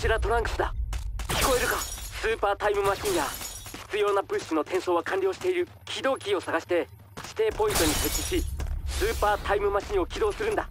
ちらトランクスだ。聞こえるか？スーパータイムマシンや必要な物資の転送は完了している。起動キーを探して指定ポイントに設置し、スーパータイムマシンを起動するんだ。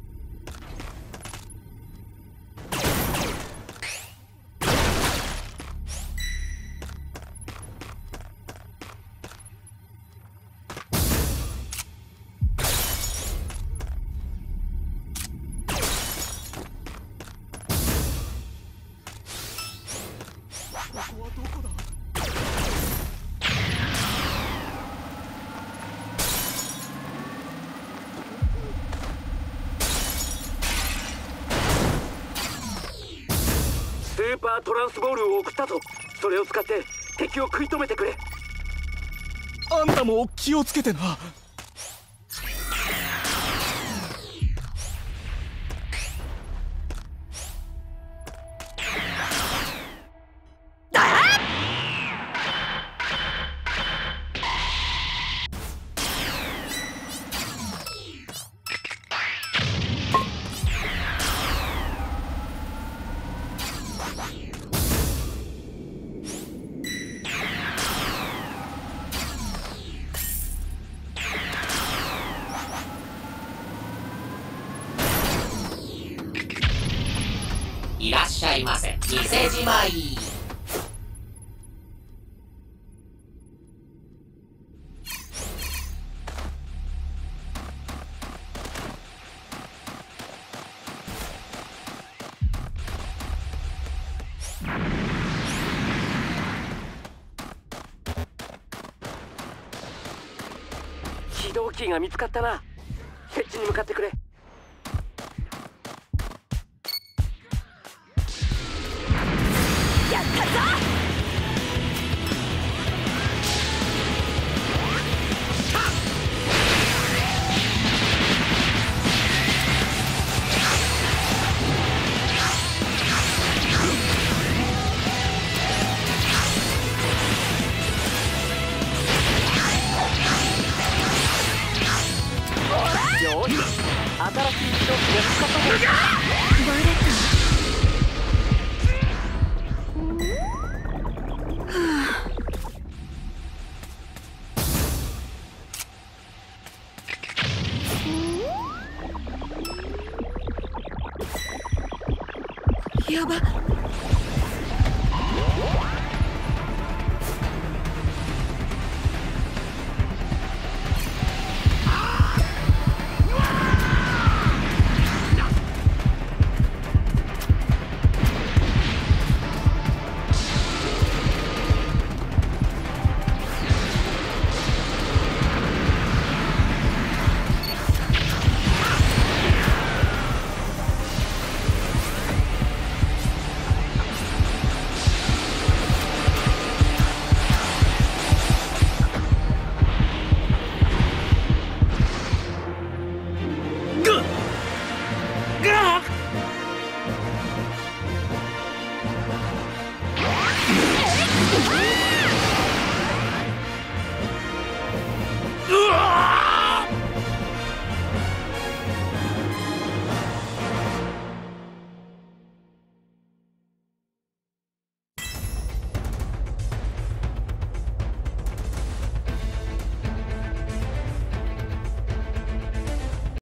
スーパートランスボールを送ったぞ。それを使って敵を食い止めてくれ。 あんたも気をつけてな。 いらっしゃいませ。店じまい。 起動キーが見つかったな。設置に向かってくれ。やったぞ。よし、新しい起動機が使ったぞ。バレた。やば。